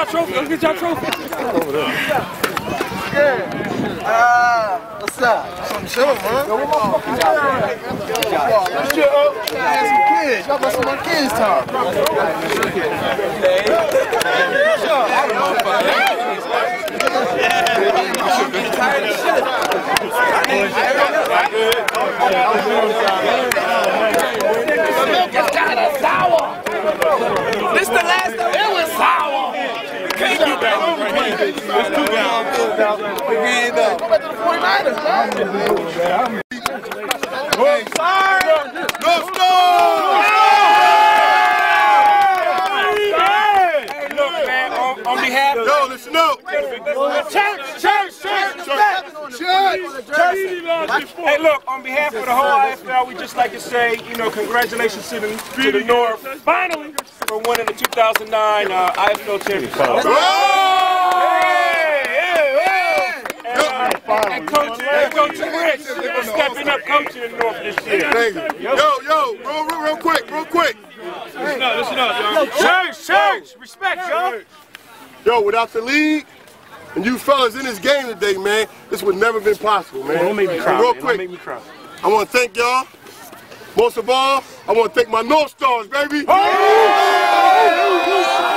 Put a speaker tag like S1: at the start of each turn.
S1: y'all trophy. Let's get y'all trophy.
S2: What's up? Some chillin', man. Let's chill up. Some kids. Y'all got some of my kids time.
S1: It's kind of sour. This the last time it was sour. Can't get that. It's too down.
S2: Go back to the 49ers, man. No score!
S1: Hey, look, man, on behalf of...
S2: Yo, listen up.
S1: Church. Hey, look, on behalf of the whole IFL, we just like to say, you know, congratulations to the North, finally, for winning the 2009 IFL championship. And Coach Rich for stepping up coaching in the North this year.
S2: Thank you. Yo, real quick.
S1: Listen up, y'all. Church, respect, y'all.
S2: Yo, without the league and you fellas in this game today, man, this would never been possible, man.
S1: Don't make me cry.
S2: Real quick, I want to thank y'all. Most of all, I want to thank my North Stars, baby.